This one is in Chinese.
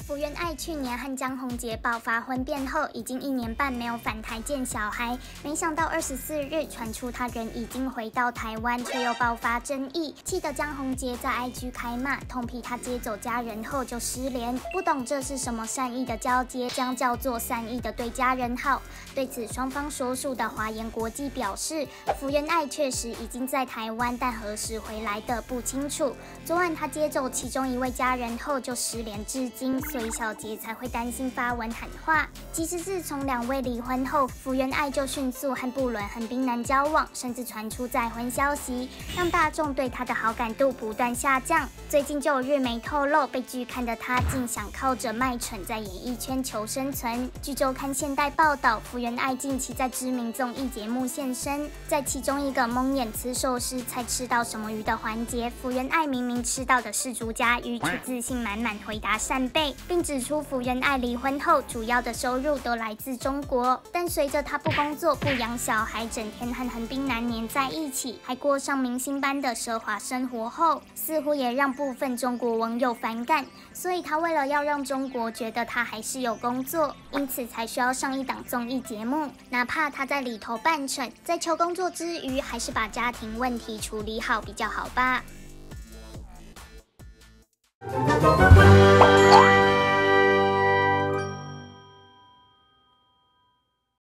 福原爱去年和江宏杰爆发婚变后，已经1年半没有返台见小孩，没想到24日传出他人已经回到台湾，却又爆发争议，气得江宏杰在 IG 开骂，痛批他接走家人后就失联，不懂这是什么善意的交接，将叫做善意的对家人好。对此，双方所属的华研国际表示，福原爱确实已经在台湾，但何时回来的不清楚。昨晚他接走其中一位家人后就失联至今，所以小杰才会担心发文喊话。其实自从2位离婚后，福原爱就迅速和布伦横滨男交往，甚至传出再婚消息，让大众对他的好感度不断下降。最近就有日媒透露，被拒看的他竟想靠着卖蠢在演艺圈求生存。据周刊现代报道，福原爱近期在知名综艺节目现身，在其中一个蒙眼吃寿司才吃到什么鱼的环节，福原爱明明吃到的是竹夹鱼，却自信满满回答扇贝，并指出福原爱离婚后主要的收入都来自中国，但随着她不工作不养小孩，整天和横滨男黏在一起，还过上明星般的奢华生活后，似乎也让部分中国网友反感，所以她为了要让中国觉得她还是有工作，因此才需要上一档综艺节目，哪怕她在里头扮蠢，在求工作之余，还是把家庭问题处理好比较好吧。